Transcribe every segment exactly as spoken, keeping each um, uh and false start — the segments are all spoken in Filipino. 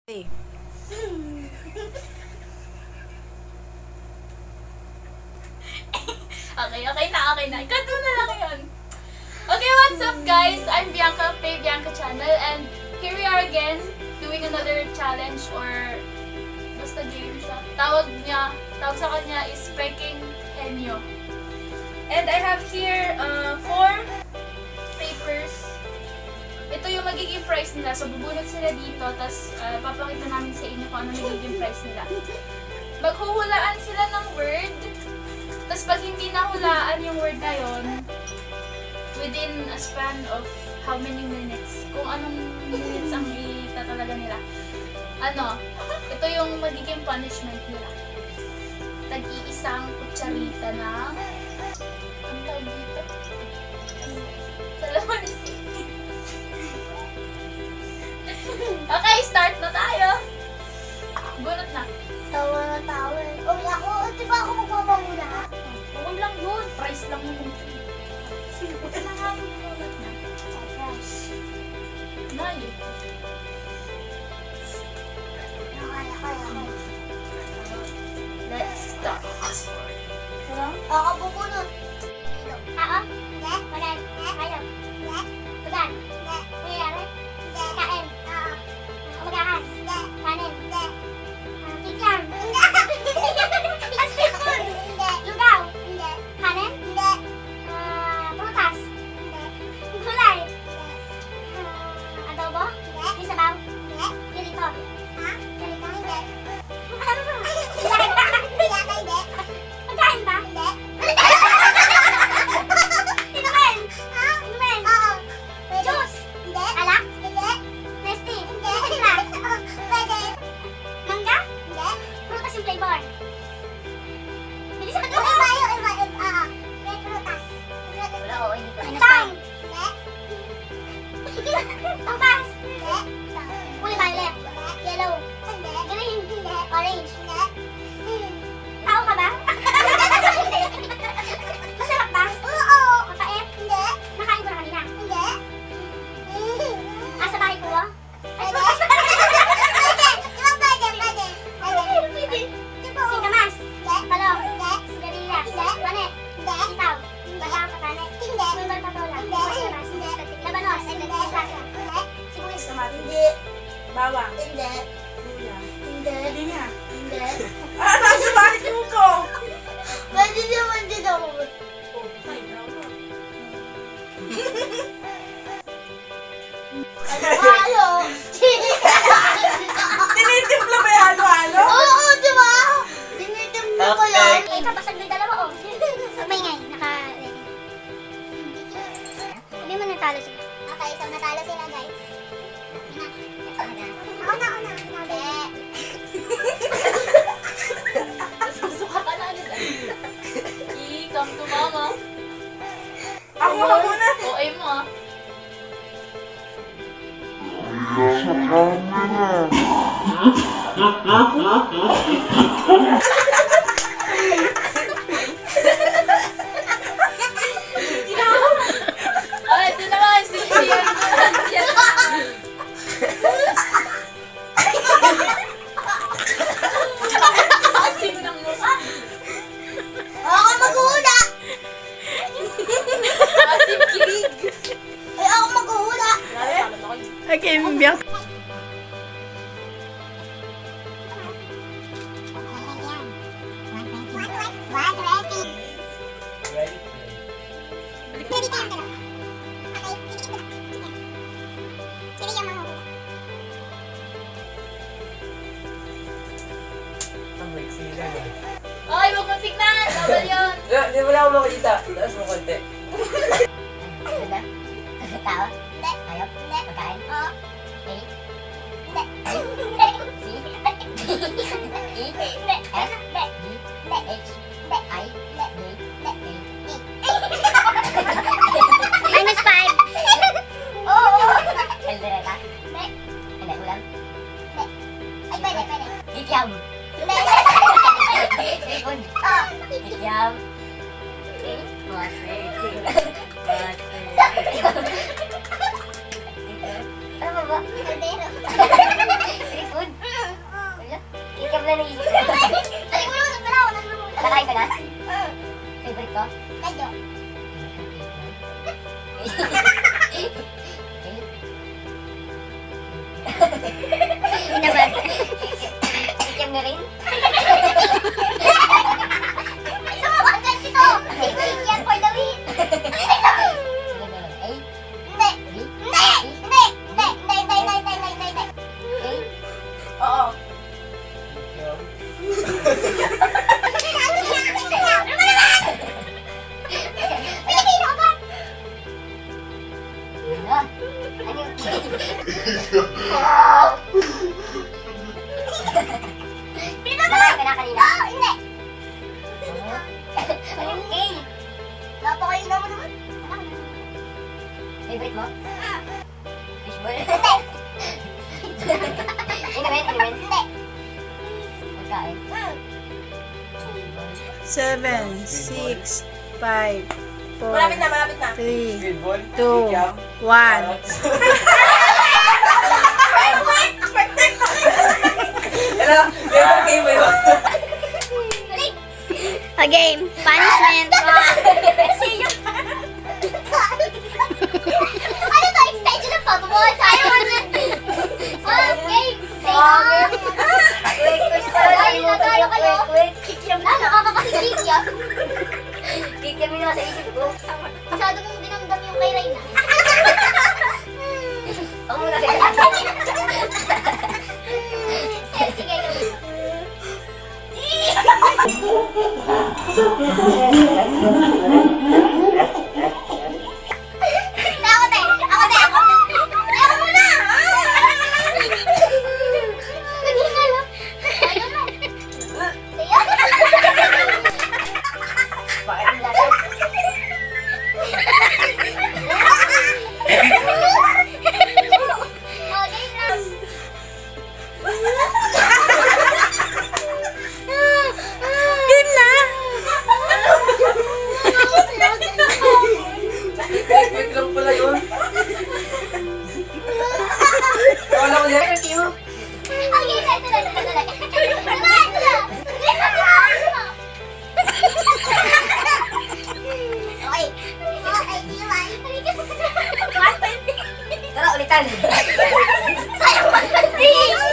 Okay. Okay, okay na, okay na. Ikaw na lang yun. Okay, what's up guys? I'm Bianca, FheiBianca channel, and here we are again doing another challenge or basta game siya. Tawag niya, tawag sa kanya is Pekeng Henyo. And I have here uh, four papers. Ito yung magiging price nila. So, bubunot sila dito, tapos uh, papakita namin sa inyo kung ano magiging price nila. Maghuhulaan sila ng word, tapos pag hindi nahulaan yung word na yun, within a span of how many minutes, kung anong minutes ang itatalaga nila, ano, ito yung magiging punishment nila. Tag-iisang kutsarita ng, ang tawag dito? Salamansi. Okay, start na tayo. Bunot na. Tawa na tawa. O, ako, di ba ako magpapahula? Okay lang yun. Price lang yun. Sige, puta na nga yung bunot na. Price. Na yun. Nakaya, kaya mo. Let's start. Hello? Ako bubunot. Ako? Hindi. Walan. Ayaw. Hindi. Walan. Hindi. Nangyayari? Hindi. Kain. Oo. Kumagahan. Hindi. Kanin. Hindi. Kikyan. Hindi. Aspikon. Hindi. Lugaw. Hindi. Kanin. Hindi. Prutas. Hindi. Gulay. Hindi. Adobo. Hindi. May sabaw. Hindi. Ganito. Ha? Ganito. Hindi. Ano ba? Hindi. Hindi. Pagkain ba? Hindi. Inumin. Ha? Inumin. Oo. Juice. Hindi. Alak. Hindi. Nesty. Hindi. Pwede. Mangga? Hindi. Prutas yung flavor. Hindi sa pagkain. Iba yung iba. Oo. May prutas. Wala, oo. Hindi pa. Tang. Hindi. Pampas. Hindi. Kulay violet. Yellow. Hindi. Green. Hindi. Orange. Hindi. Tao ka ba? Masarap ba? Oo. Mapait? Hindi. Nakain ko na kanina? Hindi. Ah, sa bahay ko? Ay, prutas pa. Pwede. Diba pwede? Pwede. Pwede. Singkamas. Talong. Sigarilyas. Wanet. Sitaw. Balaw patanet. Mulbal patola. Sibas. Labanos. Mustasa. Sibuyas. Hindi. Bawang. Hindi. Luya. Hindi. Hindi nga. Hindi. Ah, nasa bakit mo ko? Pwede naman din ako. Halo-halo. Tinitimpla ba yung halo-halo? Oo, di ba? Tinitimpla ko yan. Eh, kapasag na dalawa, oh. May ngay, naka... Hindi mo natalo sila. Okay, so natalo sila, guys. Ako na, ako na. Hindi. Susuka ka na agad. Eh, come to mama. Ako ka muna. O, ay mo ah. Ay, ito naman, si Ian. Asim ng mukha. Ako maghuhula. Asim kilig. Ay, ako maghuhula. Okay, Bianca. Okay, huwag mong tignan. Bawal yun. Hindi mo lang ako makikita. Taas mo konti. Ganda? Tao? Hindi. Ayop? Hindi. Pagkain? Oo. A? Hindi. C? Hindi. E? Hindi. F? Hindi. D? Hindi. H? Hindi. I? Hindi. J? Hindi. A? E? Minus five. Oo. Kaldereta? Hindi. Hindi. Ulam? Hindi. Ay, pwede, pwede. Ikyam? Hindi. Sipon? Oo. Ikyam? Okay. Matre. Matre. Ano ba ba? Kaldero. Seafood. mo na naisip. Ay, mo naman pala ako. Nakain ka na? Favorite ko? Medyo. Inabas. Ikem na rin? Ay, sumawa ka dito! Favorite yan for the win! Ay, hindi! Hindi! Hindi! Hindi! Hindi! Hindi! Hindi! Hindi! Hindi! Hindi! Okay? Oo. Pilipino ka ba? Ano? Ano yung Pino ba? Nakain ka na kanina? Oo, hindi. Ano yung A? Napakaina mo naman. Favorite mo? Fishball? Hindi. Inumin? Inumin? Hindi. Magkain? Seven, six, five, four, Malapit na, malapit na. three, Speedball. two, Kikiam. one. Hello, never game mo yun. A game. Punishment. Siyo. Ano to? Extension ng pagbubuhat tayo. Oh, game. Game. Quick, quick. Tayo na tayo kayo. Kikiam na. Nakakakasikikiam. Kikiam yun sa isip ko. Masyado mong dinamdam yung kay Reyna. Ako muna kayo. Sige. Ako tayo. Ako tayo. Ako. Ako muna. Nagingalo. Ayaw na. Sayo. Bakit ang lakas? Okay lang. Game na! Wait, wait lang pala yun. Wala ko dyan. Okay, ito na, ito na, ito na. Ito na, ito na. Okay. Okay, iwan. Tara, ulitan. Sayang one twenty.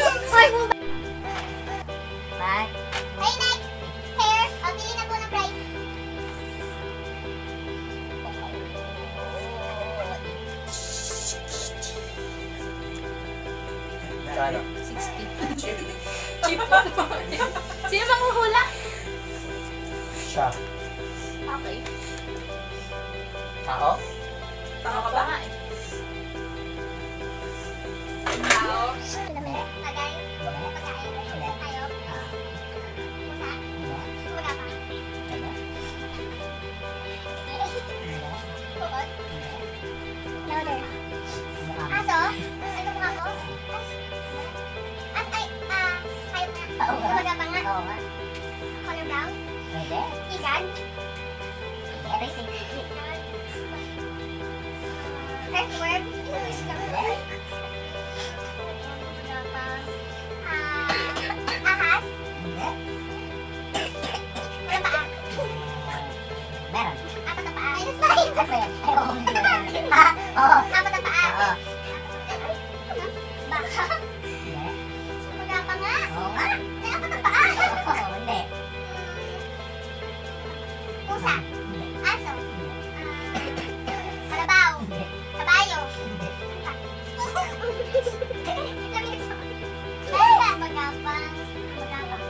Bye. Okay, next. Hair. Pagpili na po ng price. Kano? sixty. Chip. Cheap pa. Sino bang huhula? Siya. Okay. Tao? Tama ka ba nga eh? Tao. Tagay. Pagkain. Tayo. Pusa. Wala pa. Puot. Louder. Aso? Ano mukha ko? As ay, ah, hayop na. Umaga pa nga. Oo nga. Color brown? Pwede. Igan? Pwede. Earthworm? Ah, ahas? Walang paa? Meron. Apat na paa? Minus five. Ano yan? Oo. Apat na paa? Oo. Baka? Wala pa nga? Oo nga. May apat na paa? Oo, hindi. Pusa? Aso? Kalabaw? Kabayo? Magapang. Magapang.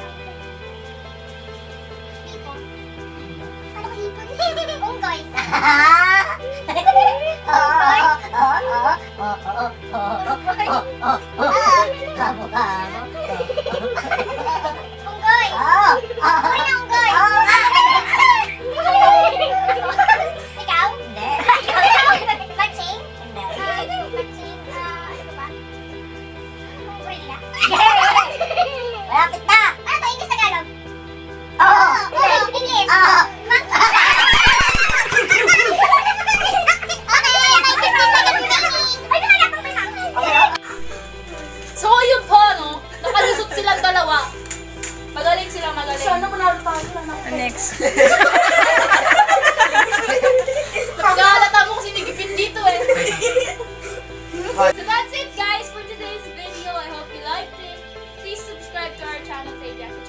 Hipon? Ano ka hipon? Unggoy? Unggoy? Unggoy? Unggoy na unggoy? Ikaw? Hindi. Matching? Hindi. Matching? Ano ba? Pwede na? Malapit na! Ano to? English Tagalog? Oo! Oo! English! Oo! Okay! May fifteen seconds remaining! Ay, talaga! So, yun po, no? Next. Nakahalata mo kung sinigipin dito eh. So that's it guys for today's video. I hope you liked it. Please subscribe to our channel, FheiBianca